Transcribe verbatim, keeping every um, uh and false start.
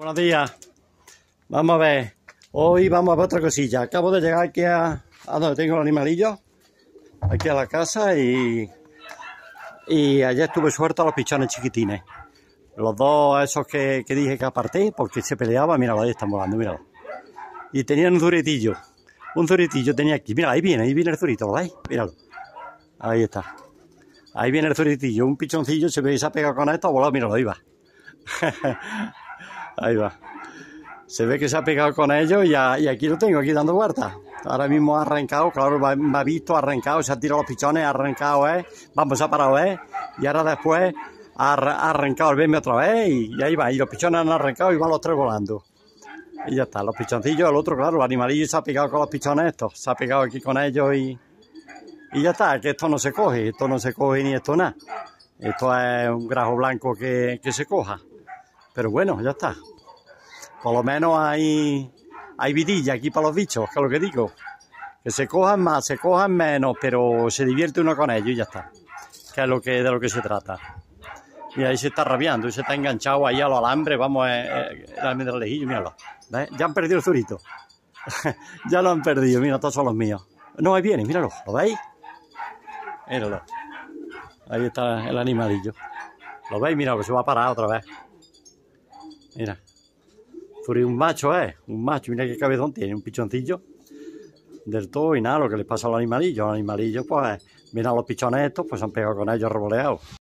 Buenos días. Vamos a ver. Hoy vamos a ver otra cosilla. Acabo de llegar aquí a, a donde tengo el animalillo. Aquí a la casa y... Y ayer estuve suelto a los pichones chiquitines. Los dos esos que, que dije que aparté porque se peleaban. Míralo, ahí están volando, míralo. Y tenían un zuritillo. Un zuritillo tenía aquí. Mira, ahí viene, ahí viene el zurito, ¿lo veis? Míralo. Ahí está. Ahí viene el zuritillo. Un pichoncillo se ve, se ha pegado con esto, ha volado, míralo, ahí va. Ahí va. Se ve que se ha pegado con ellos y, a, y aquí lo tengo, aquí dando vueltas. Ahora mismo ha arrancado, claro, me ha visto, ha arrancado, se ha tirado los pichones, ha arrancado, ¿eh? Vamos, se ha parado, ¿eh? Y ahora después ha, ha arrancado el verme otra vez y, y ahí va. Y los pichones han arrancado y van los tres volando. Y ya está, los pichoncillos, el otro, claro, el animalillo se ha pegado con los pichones estos. Se ha pegado aquí con ellos y... Y ya está, que esto no se coge, esto no se coge ni esto nada. Esto es un grajo blanco que, que se coja. Pero bueno, ya está. Por lo menos hay, hay vidilla aquí para los bichos, que es lo que digo. Que se cojan más, se cojan menos, pero se divierte uno con ellos y ya está. Que es lo que, de lo que se trata. Y ahí se está rabiando, y se está enganchado ahí a los alambres, vamos, eh, eh, el almendralejillo, míralo. ¿Ves? Ya han perdido el zurito. Ya lo han perdido, mira, todos son los míos. No, ahí viene, míralo, ¿lo veis? Míralo. Ahí está el animalillo. ¿Lo veis? Mira, que se va a parar otra vez. Mira. Zuri, un macho, ¿eh? Un macho, mira qué cabezón tiene, un pichoncillo. Del todo y nada, lo que les pasa a los animalillos. Los animalillos, pues, mira los pichones estos, pues se han pegado con ellos revoleados.